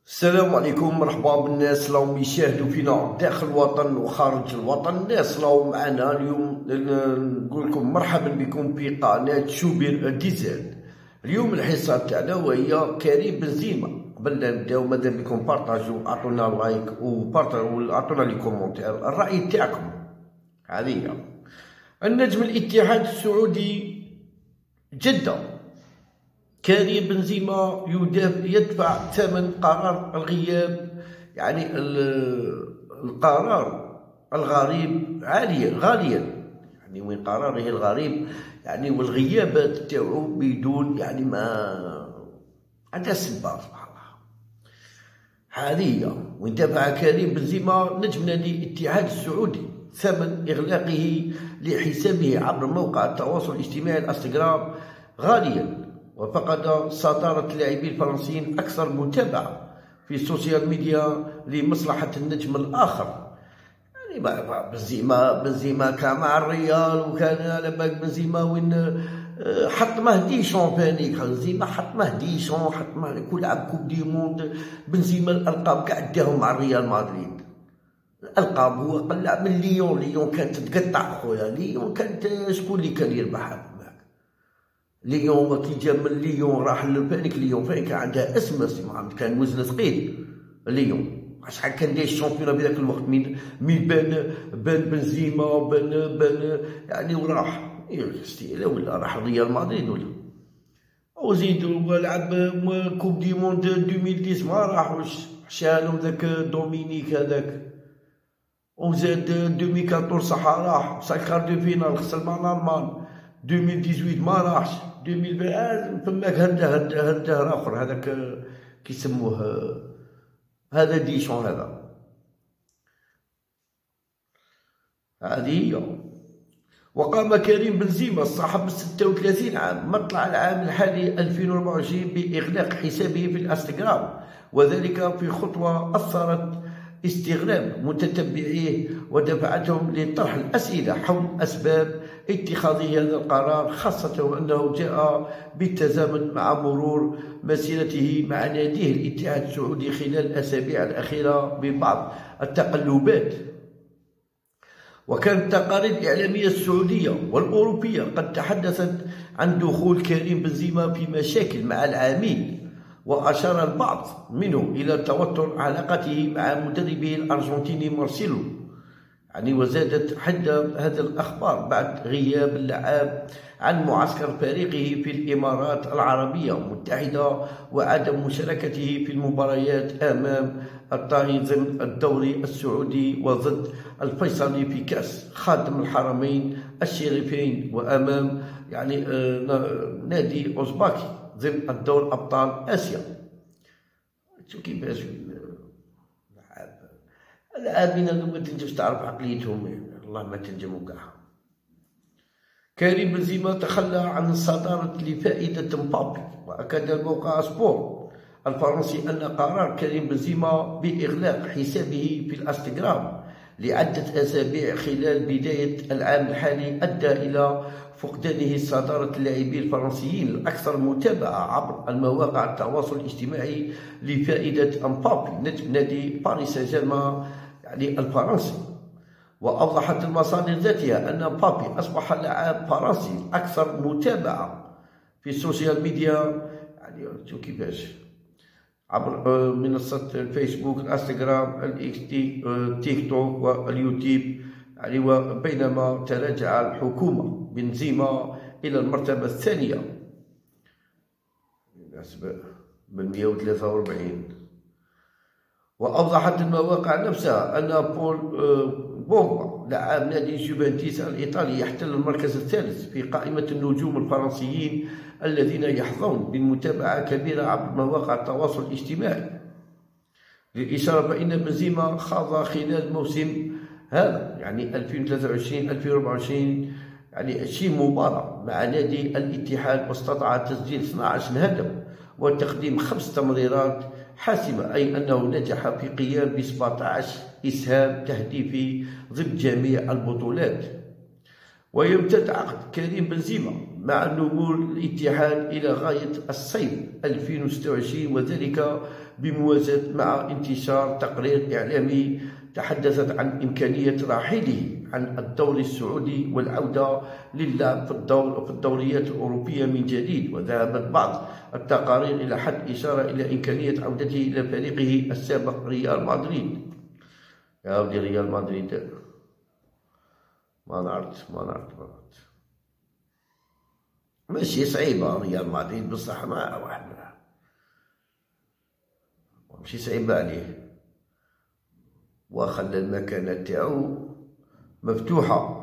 السلام عليكم، مرحبا بالناس راهم يشاهدوا فينا داخل الوطن وخارج الوطن. الناس راهم معنا اليوم. نقول لكم مرحبا بكم في قناة شوبير ديزل. اليوم الحصة تاعنا وهي كريم بنزيما. قبل لا نبداو ماذا بكم بارطاجوا، اعطونا لايك واعطونا لي كومونتير الرأي تاعكم. هذه هي. النجم الاتحاد السعودي جدة كريم بنزيما يدفع ثمن قرار الغياب، يعني القرار الغريب غاليا، يعني من قراره الغريب يعني والغيابات تاعو بدون يعني ما عندها سبة. سبحان الله. هذه هي. وين دفع كريم بنزيما نجم نادي الاتحاد السعودي ثمن إغلاقه لحسابه عبر موقع التواصل الاجتماعي الانستغرام غاليا، وفقد صدارة اللاعبين الفرنسيين أكثر متابعة في السوشيال ميديا لمصلحة النجم الآخر. يعني بنزيما كان مع الريال، وكان على بالك بنزيما وين حط ديشون فانيك. بنزيما حط ديشون، حط كل عام كوب دي موند. بنزيما الألقاب كاع داهم مع الريال مدريد. الألقاب هو قلع من ليون كانت تقطع خويا. ليون كانت شكون اللي كان يربحها؟ ليون كي جا من ليون راح لفانيك. ليون فانيك عندها اسم كان وزن ثقيل. ليون شحال كان داير الشامبيون بهذاك الوقت، مين بان بنزيما بان يعني وراح ستيلا ولا راح ريال مدريد ولا وزيد ولعب كوب دي موند 2010 ما راحوش، شالهم ذاك دومينيك هذاك. وزاد 2014 صح راح سالكار دو فينال خسر مع الالمان. 2018 ما راحش. 2020 فماك هده اخر هذاك كيسموه هذا ديشون هذا. هذه هي. وقام كريم بنزيما الصاحب 36 عام مطلع العام الحالي 2024 بإغلاق حسابه في الانستغرام، وذلك في خطوة أثرت استغراب متتبعيه ودفعتهم لطرح الأسئلة حول أسباب اتخاذه هذا القرار، خاصة وأنه جاء بالتزامن مع مرور مسيرته مع ناديه الاتحاد السعودي خلال الأسابيع الأخيرة ببعض التقلبات. وكانت التقارير الإعلامية السعودية والأوروبية قد تحدثت عن دخول كريم بنزيما في مشاكل مع العميل، وأشار البعض منهم إلى توتر علاقته مع مدربه الأرجنتيني مارسيلو. يعني وزادت حدة هذه الأخبار بعد غياب اللاعب عن معسكر فريقه في الإمارات العربية المتحدة، وعدم مشاركته في المباريات أمام الطاغي ضمن الدوري السعودي وضد الفيصلي في كأس خادم الحرمين الشريفين، وأمام يعني نادي أوزباكي ضمن الدور أبطال آسيا. شو كيفاش اللاعبين هذو ما تنجمش تعرف عقليتهم، والله ما تنجموا كاع. كريم بنزيما تخلى عن الصدارة لفائدة مبابي، وأكد الموقع سبور الفرنسي أن قرار كريم بنزيما بإغلاق حسابه في الانستغرام لعدة أسابيع خلال بداية العام الحالي أدى إلى فقدانه صدارة اللاعبين الفرنسيين الأكثر متابعة عبر المواقع التواصل الاجتماعي لفائدة مبابي نجم نادي باريس سان جيرمان يعني الفرنسي. وأوضحت المصادر ذاتها أن مبابي أصبح لاعب فرنسي أكثر متابعة في السوشيال ميديا، يعني شو كيفاش عبر منصة الفيسبوك الانستغرام الاكس تيك توك واليوتيوب. يعني وبينما تراجع الحكومة بنزيما إلى المرتبة الثانية من 143. وأوضحت المواقع نفسها أن بول بوغبا لاعب نادي جوفنتوس الإيطالي يحتل المركز الثالث في قائمة النجوم الفرنسيين الذين يحظون بالمتابعة كبيرة عبر مواقع التواصل الاجتماعي. للإشارة فإن بنزيما خاض خلال الموسم هذا يعني 2023-2024 يعني 20 مباراة مع نادي الاتحاد، واستطاع تسجيل 12 هدف وتقديم 5 تمريرات حاسمة، أي أنه نجح في قيام ب 17 إسهام تهديفي ضد جميع البطولات. ويمتد عقد كريم بنزيما مع نمو الاتحاد إلى غاية الصيف 2026، وذلك بموازاة مع انتشار تقرير إعلامي تحدثت عن إمكانية رحيله عن الدوري السعودي والعودة للعب في الدوريات الأوروبية من جديد. وذهبت بعض التقارير إلى حد إشارة إلى إمكانية عودته إلى فريقه السابق ريال مدريد. يا ودي ريال مدريد ما نعرف ماشي صعيبة ريال مدريد بصح ما واحد ماشي صعيبة عليه، وخلى المكانة تاعو مفتوحة.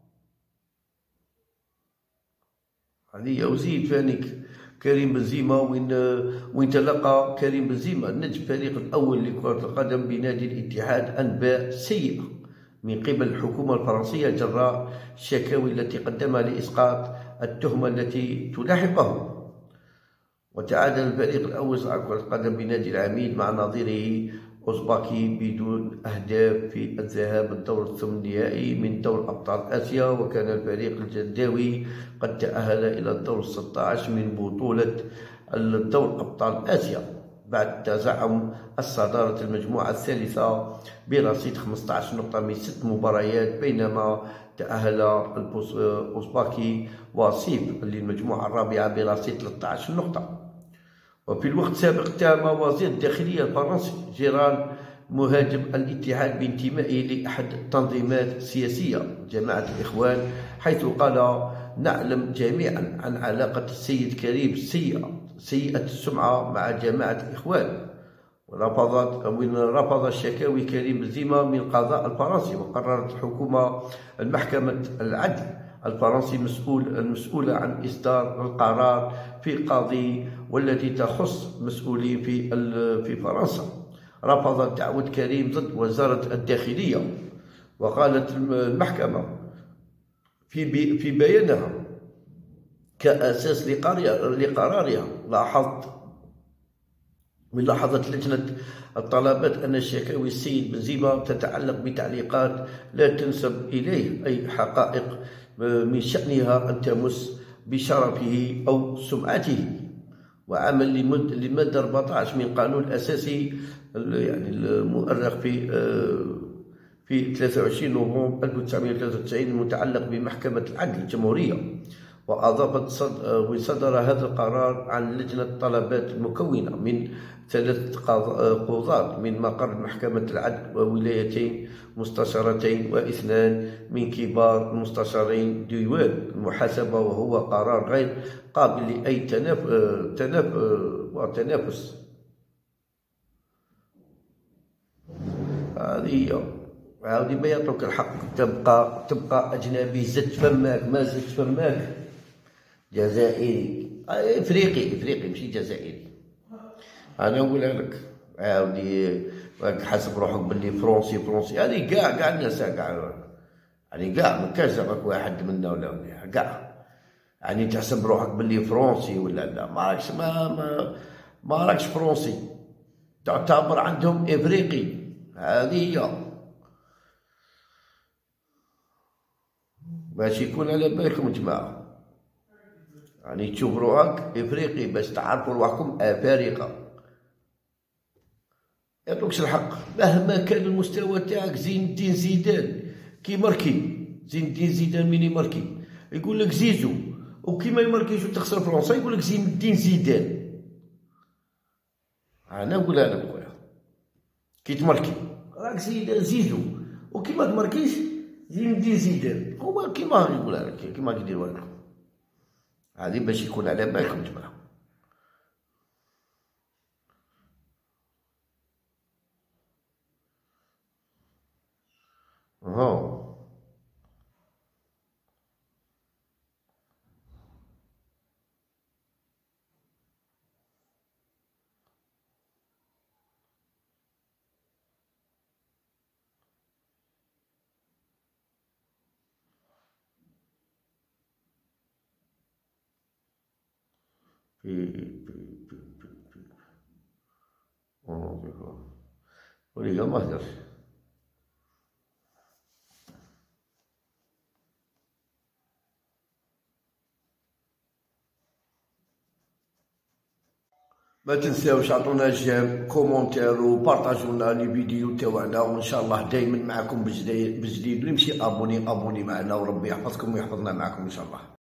هذه وزيد فانيك كريم بنزيما وين تلقى كريم بنزيما نجم الفريق الأول لكرة القدم بنادي الاتحاد أنباء سيئة من قبل الحكومة الفرنسية جراء الشكاوي التي قدمها لإسقاط التهمة التي تلاحقه. وتعادل الفريق الأول صاحب كرة القدم بنادي العميد مع نظيره أوزباكي بدون أهداف في الذهاب الدور الثمانيني من دور أبطال آسيا. وكان الفريق الجداوي قد تأهل إلى الدور 16 من بطولة الدور أبطال آسيا بعد تزعم الصدارة المجموعة الثالثة برصيد 15 نقطة من 6 مباريات، بينما تأهل الأوزباكي وصيف للمجموعة الرابعة برصيد 13 نقطة. وفي الوقت السابق اتهم وزير الداخلية الفرنسي جيران مهاجم الاتحاد بانتمائه لأحد التنظيمات السياسية جماعة الإخوان، حيث قال: نعلم جميعا عن علاقة السيد كريم سيئة السمعة مع جماعة الإخوان. رفض الشكاوي كريم بنزيما من القضاء الفرنسي. وقررت الحكومة المحكمة العدل الفرنسي المسؤولة عن إصدار القرار في قضية والتي تخص مسؤولين في فرنسا رفضت دعوة كريم ضد وزارة الداخلية. وقالت المحكمة في بيانها كأساس لقرارها: لاحظت لجنة الطلبات أن شكاوي السيد بنزيما تتعلق بتعليقات لا تنسب إليه أي حقائق من شأنها أن تمس بشرفه أو سمعته. وعمل لمادة 14 من قانون الأساسي يعني المؤرخ في 23 نوفمبر 1993 المتعلق بمحكمة العدل الجمهورية. وأضافت وصدر هذا القرار عن لجنة طلبات المكونة من 3 قضاة من مقر محكمة العدل وولايتين مستشارتين و2 من كبار المستشارين ديوان المحاسبة، وهو قرار غير قابل لأي تنافس. هذه ما يعطوك الحق، تبقى أجنبي زدت فماك ما زدت فماك جزائري افريقي ماشي جزائري. انا نقولها لك عاودي حسب روحك باللي فرونسي هذه كاع الناس كاع يعني كاع ما كاش زعما واحد منا ولا كاع يعني تحسب روحك باللي فرونسي ولا لا ما راكش فرونسي، تعتبر عندهم افريقي. هذه هي باش يكون على بالكم جماعه، يعني تشوف روحك افريقي باش تعرفوا روحكم افارقه. يعطوكش الحق مهما كان المستوى تاعك. زين الدين زيدان كي ماركي، زين الدين زيدان مين يماركي يقول لك زيزو، وكي ما يماركيش وتخسر فرنسا يقول لك زين الدين زيدان. انا نقولها لك خويا، كي تماركي راك زيزو، وكي ما تماركيش زين الدين زيدان. هو كيما يقولها لك كيما يديروها لكم. هذه باش يكون على بالكم جماعة. وليا ما هدرش. ما تنساوش عطونا جيم كومونتير وبارطاجونا لي فيديو تاعنا، وان شاء الله دائما معكم بجديد. اللي يمشي ابوني معنا، وربي يحفظكم ويحفظنا معكم ان شاء الله.